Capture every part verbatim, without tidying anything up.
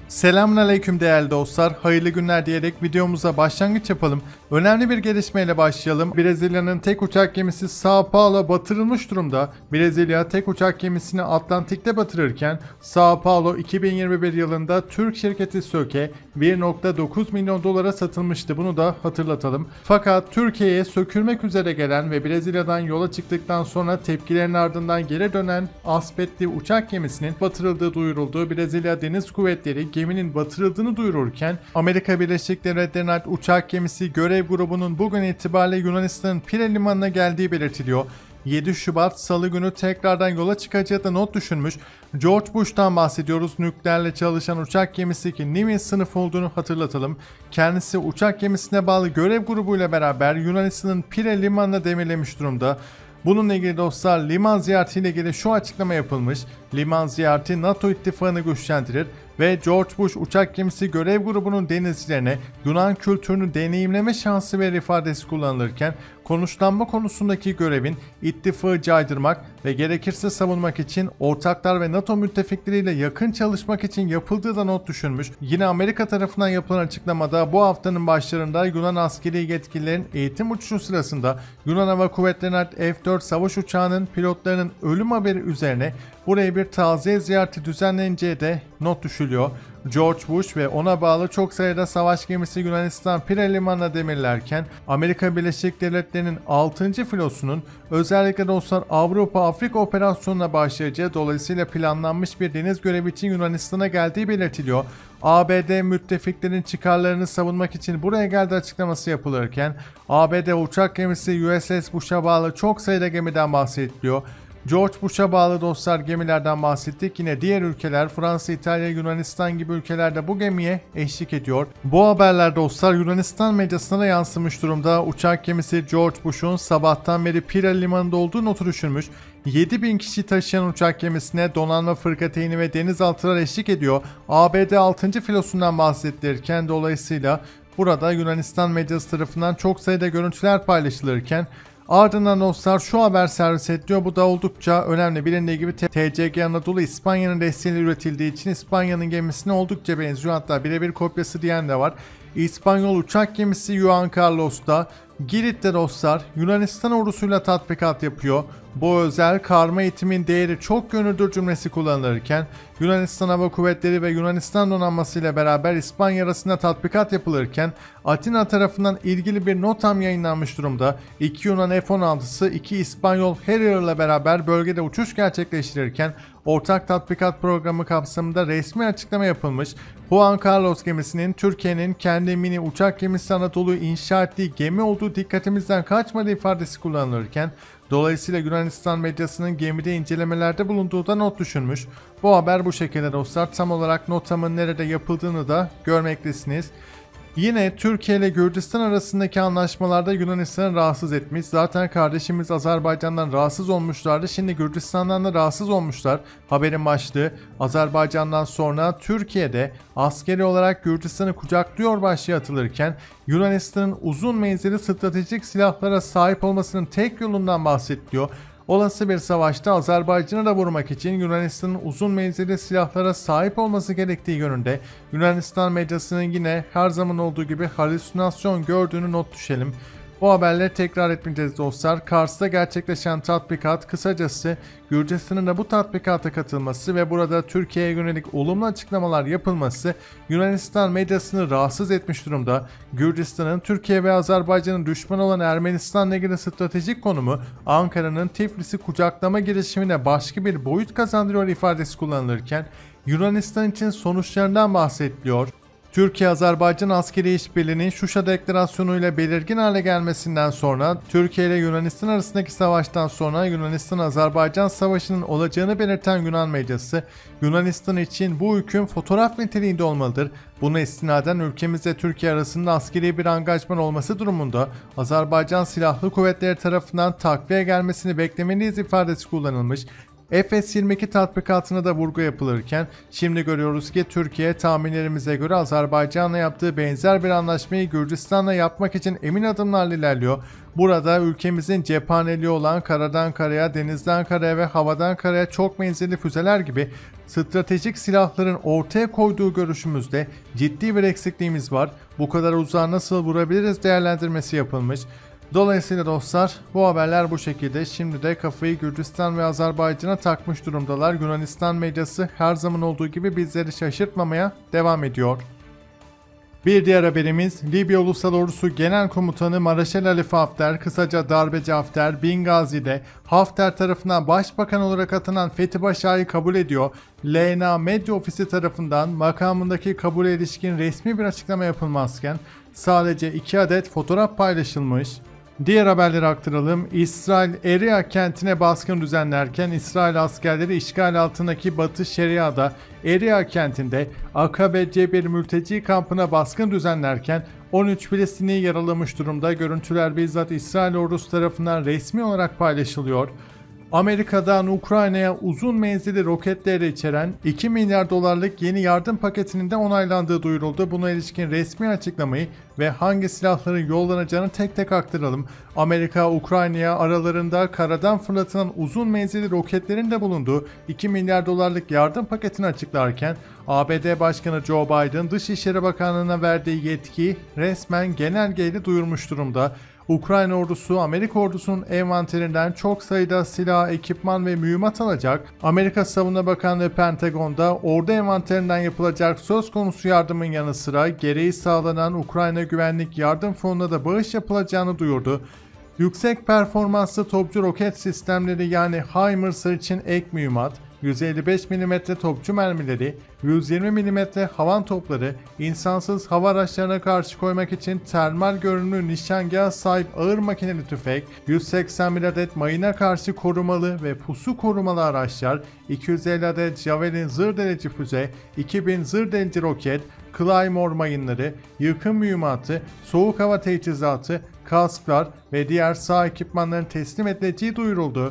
Selamünaleyküm değerli dostlar. Hayırlı günler diyerek videomuza başlangıç yapalım. Önemli bir gelişmeyle başlayalım. Brezilya'nın tek uçak gemisi São Paulo batırılmış durumda. Brezilya tek uçak gemisini Atlantik'te batırırken São Paulo iki bin yirmi bir yılında Türk şirketi Söke bir nokta dokuz milyon dolara satılmıştı. Bunu da hatırlatalım. Fakat Türkiye'ye sökülmek üzere gelen ve Brezilya'dan yola çıktıktan sonra tepkilerin ardından geri dönen Aspetli uçak gemisinin batırıldığı duyuruldu. Brezilya Deniz Kuvvetleri geminin batırıldığını duyururken Amerika Birleşik Devletleri'ne ait uçak gemisi görev grubunun bugün itibariyle Yunanistan'ın Pire limanına geldiği belirtiliyor. yedi Şubat Salı günü tekrardan yola çıkacağı da not düşülmüş. George Bush'tan bahsediyoruz. Nükleerle çalışan uçak gemisi ki Nimitz sınıfı olduğunu hatırlatalım. Kendisi uçak gemisine bağlı görev grubuyla beraber Yunanistan'ın Pire limanına demirlemiş durumda. Bununla ilgili dostlar liman ziyaretiyle ilgili şu açıklama yapılmış. Liman ziyareti NATO ittifakını güçlendirir ve George Bush uçak gemisi görev grubunun denizcilerine Yunan kültürünü deneyimleme şansı verir ifadesi kullanılırken konuşlanma konusundaki görevin ittifakı caydırmak ve gerekirse savunmak için ortaklar ve NATO müttefikleriyle yakın çalışmak için yapıldığı da not düşülmüş. Yine Amerika tarafından yapılan açıklamada bu haftanın başlarında Yunan askeri yetkililerin eğitim uçuşu sırasında Yunan Hava Kuvvetleri'ne ait F dört savaş uçağının pilotlarının ölüm haberi üzerine buraya bir taziye ziyareti düzenleneceği de not düşülüyor. George Bush ve ona bağlı çok sayıda savaş gemisi Yunanistan Pire limanına demirlerken Amerika Birleşik Devletleri'nin altıncı filosunun özellikle dostlar Avrupa-Afrika operasyonuna başlayacağı dolayısıyla planlanmış bir deniz görevi için Yunanistan'a geldiği belirtiliyor. A B D müttefiklerin çıkarlarını savunmak için buraya geldi açıklaması yapılırken A B D uçak gemisi U S S Bush'a bağlı çok sayıda gemiden bahsediliyor. George Bush'a bağlı dostlar gemilerden bahsettik. Yine diğer ülkeler Fransa, İtalya, Yunanistan gibi ülkelerde bu gemiye eşlik ediyor. Bu haberler dostlar Yunanistan medyasına yansımış durumda. Uçak gemisi George Bush'un sabahtan beri Pire limanında olduğu notu düşürmüş. yedi bin kişi taşıyan uçak gemisine donanma fırkateyni ve denizaltılar eşlik ediyor. A B D altıncı filosundan bahsedilirken dolayısıyla burada Yunanistan medyası tarafından çok sayıda görüntüler paylaşılırken ardından dostlar şu haber servis ediliyor. Bu da oldukça önemli. Bilindiği gibi T C G Anadolu İspanya'nın desteğiyle üretildiği için İspanya'nın gemisine oldukça benziyor. Hatta birebir kopyası diyen de var. İspanyol uçak gemisi Juan Carlos'ta Girit'te dostlar Yunanistan ordusuyla tatbikat yapıyor. Bu özel karma eğitimin değeri çok yönlüdür cümlesi kullanılırken Yunanistan Hava Kuvvetleri ve Yunanistan donanması ile beraber İspanya arasında tatbikat yapılırken Atina tarafından ilgili bir notam yayınlanmış durumda. iki Yunan F on altısı iki İspanyol Harrier ile beraber bölgede uçuş gerçekleştirirken ortak tatbikat programı kapsamında resmi açıklama yapılmış. Juan Carlos gemisinin Türkiye'nin kendi mini uçak gemisi Anadolu'yu inşa ettiği gemi olduğu dikkatimizden kaçmadığı ifadesi kullanılırken dolayısıyla Yunanistan medyasının gemide incelemelerde bulunduğu da not düşülmüş. Bu haber bu şekilde dostlar. Tam olarak notamın nerede yapıldığını da görmektesiniz. Yine Türkiye ile Gürcistan arasındaki anlaşmalarda Yunanistan'ı rahatsız etmiş. Zaten kardeşimiz Azerbaycan'dan rahatsız olmuşlardı. Şimdi Gürcistan'dan da rahatsız olmuşlar. Haberin başlığı Azerbaycan'dan sonra Türkiye'de askeri olarak Gürcistan'ı kucaklıyor başlığı atılırken Yunanistan'ın uzun menzilli stratejik silahlara sahip olmasının tek yolundan bahsediliyor. Olası bir savaşta Azerbaycan'ı da vurmak için Yunanistan'ın uzun menzilli silahlara sahip olması gerektiği yönünde Yunanistan medyasının yine her zaman olduğu gibi halüsinasyon gördüğünü not düşelim. Bu haberleri tekrar etmeyeceğiz dostlar. Kars'ta gerçekleşen tatbikat kısacası Gürcistan'ın da bu tatbikata katılması ve burada Türkiye'ye yönelik olumlu açıklamalar yapılması Yunanistan medyasını rahatsız etmiş durumda. Gürcistan'ın Türkiye ve Azerbaycan'ın düşman olan Ermenistan'la ilgili stratejik konumu Ankara'nın Tiflis'i kucaklama girişimine başka bir boyut kazandırıyor ifadesi kullanılırken Yunanistan için sonuçlarından bahsediliyor. Türkiye-Azerbaycan askeri işbirliğinin Şuşa Deklarasyonu ile belirgin hale gelmesinden sonra Türkiye ile Yunanistan arasındaki savaştan sonra Yunanistan-Azerbaycan savaşının olacağını belirten Yunan medyası Yunanistan için bu hüküm fotoğraf niteliğinde olmalıdır. Buna istinaden ülkemizle Türkiye arasında askeri bir angajman olması durumunda Azerbaycan Silahlı Kuvvetleri tarafından takviye gelmesini beklemeliyiz ifadesi kullanılmış. F S yirmi iki tatbikatına da vurgu yapılırken şimdi görüyoruz ki Türkiye tahminlerimize göre Azerbaycan'la yaptığı benzer bir anlaşmayı Gürcistan'la yapmak için emin adımlarla ilerliyor. Burada ülkemizin cephaneliği olan karadan karaya, denizden karaya ve havadan karaya çok menzilli füzeler gibi stratejik silahların ortaya koyduğu görüşümüzde ciddi bir eksikliğimiz var. Bu kadar uzağa nasıl vurabiliriz değerlendirmesi yapılmış. Dolayısıyla dostlar bu haberler bu şekilde. Şimdi de kafayı Gürcistan ve Azerbaycan'a takmış durumdalar. Yunanistan medyası her zaman olduğu gibi bizleri şaşırtmamaya devam ediyor. Bir diğer haberimiz Libya Ulusal Ordusu Genel Komutanı Maraşal Halife Hafter, kısaca Darbeci Hafter, Bingazi'de Hafter tarafından başbakan olarak atanan Fethi Başak'ı kabul ediyor. L N A Medya Ofisi tarafından makamındaki kabule ilişkin resmi bir açıklama yapılmazken sadece iki adet fotoğraf paylaşılmış. Diğer haberleri aktaralım. İsrail Eriya kentine baskın düzenlerken İsrail askerleri işgal altındaki Batı Şeria'da Eriya kentinde Akabe Cebir mülteci kampına baskın düzenlerken on üç Filistinli'yi yaralamış durumda. Görüntüler bizzat İsrail ordusu tarafından resmi olarak paylaşılıyor. Amerika'dan Ukrayna'ya uzun menzilli roketleri içeren iki milyar dolarlık yeni yardım paketinin de onaylandığı duyuruldu. Buna ilişkin resmi açıklamayı ve hangi silahların yollanacağını tek tek aktaralım. Amerika, Ukrayna'ya aralarında karadan fırlatılan uzun menzilli roketlerin de bulunduğu iki milyar dolarlık yardım paketini açıklarken A B D Başkanı Joe Biden Dışişleri Bakanlığı'na verdiği yetkiyi resmen genelgeyle duyurmuş durumda. Ukrayna ordusu Amerika ordusunun envanterinden çok sayıda silah, ekipman ve mühimmat alacak. Amerika Savunma Bakanlığı Pentagon'da ordu envanterinden yapılacak söz konusu yardımın yanı sıra gereği sağlanan Ukrayna Güvenlik Yardım Fonu'na da bağış yapılacağını duyurdu. Yüksek performanslı topçu roket sistemleri yani HIMARS'lar için ek mühimmat, yüz elli beş milimetre topçu mermileri, yüz yirmi milimetre havan topları, insansız hava araçlarına karşı koymak için termal görünümlü nişangah sahip ağır makineli tüfek, yüz seksen bir adet mayına karşı korumalı ve pusu korumalı araçlar, iki yüz elli adet Javelin zırh delici füze, iki bin zırh delici roket, Claymore mayınları, yıkım mühimmatı, soğuk hava teçhizatı, kasklar ve diğer saha ekipmanların teslim edileceği duyuruldu.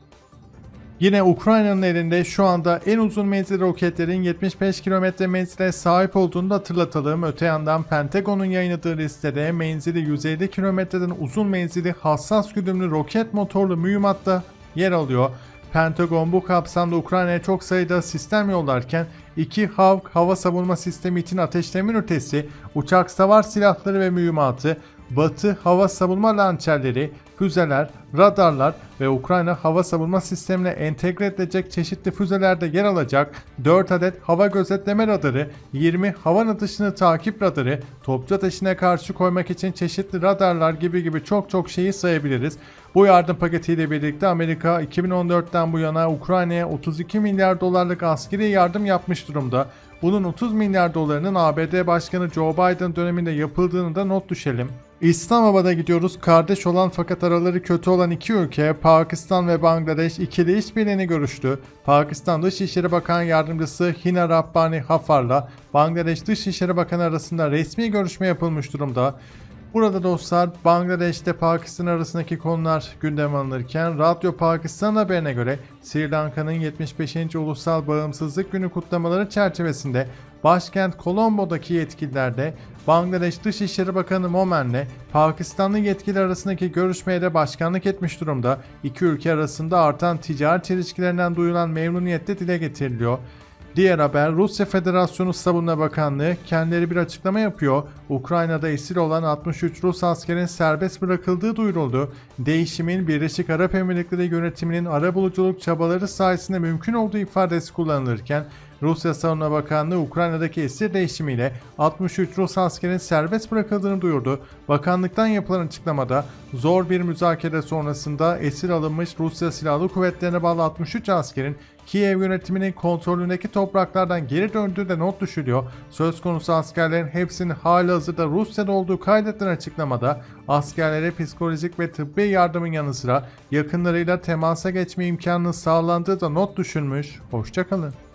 Yine Ukrayna'nın elinde şu anda en uzun menzilli roketlerin yetmiş beş kilometre menzile sahip olduğunu da hatırlatalım. Öte yandan Pentagon'un yayınladığı listede menzili yüz elli kilometreden uzun menzilli hassas güdümlü roket motorlu mühimmat da yer alıyor. Pentagon bu kapsamda Ukrayna'ya çok sayıda sistem yollarken iki Havk hava savunma sistemi için ateşleme ünitesi, uçak savar silahları ve mühimmatı, Batı hava savunma lançerleri, füzeler, radarlar ve Ukrayna hava savunma sistemine entegre edilecek çeşitli füzelerde yer alacak dört adet hava gözetleme radarı, yirmi hava atışını takip radarı, topçu ateşine karşı koymak için çeşitli radarlar gibi gibi çok çok şeyi sayabiliriz. Bu yardım paketiyle birlikte Amerika iki bin on dörtten bu yana Ukrayna'ya otuz iki milyar dolarlık askeri yardım yapmış durumda. Bunun otuz milyar dolarının A B D Başkanı Joe Biden döneminde yapıldığını da not düşelim. İslamabad'a gidiyoruz. Kardeş olan fakat araları kötü olan iki ülke Pakistan ve Bangladeş ikili işbirliğini görüştü. Pakistan Dışişleri Bakan Yardımcısı Hina Rabbani Hafar'la Bangladeş Dışişleri Bakanı arasında resmi görüşme yapılmış durumda. Burada dostlar Bangladeş'te Pakistan arasındaki konular gündeme alınırken Radyo Pakistan haberine göre Sri Lanka'nın yetmiş beşinci Ulusal Bağımsızlık Günü kutlamaları çerçevesinde başkent Colombo'daki yetkililer de Bangladeş Dışişleri Bakanı Momen'le Pakistanlı yetkililer arasındaki görüşmeye de başkanlık etmiş durumda. İki ülke arasında artan ticaret ilişkilerinden duyulan memnuniyet de dile getiriliyor. Diğer haber Rusya Federasyonu Savunma Bakanlığı kendileri bir açıklama yapıyor. Ukrayna'da esir olan altmış üç Rus askerin serbest bırakıldığı duyuruldu. Değişimin Birleşik Arap Emirlikleri yönetiminin arabuluculuk çabaları sayesinde mümkün olduğu ifadesi kullanılırken Rusya Savunma Bakanlığı Ukrayna'daki esir değişimiyle altmış üç Rus askerin serbest bırakıldığını duyurdu. Bakanlıktan yapılan açıklamada zor bir müzakere sonrasında esir alınmış Rusya Silahlı Kuvvetleri'ne bağlı altmış üç askerin Kiev yönetiminin kontrolündeki topraklardan geri döndüğü de not düşülüyor. Söz konusu askerlerin hepsinin halihazırda Rusya'da olduğu kaydedilen açıklamada askerlere psikolojik ve tıbbi yardımın yanı sıra yakınlarıyla temasa geçme imkanının sağlandığı da not düşülmüş. Hoşça kalın.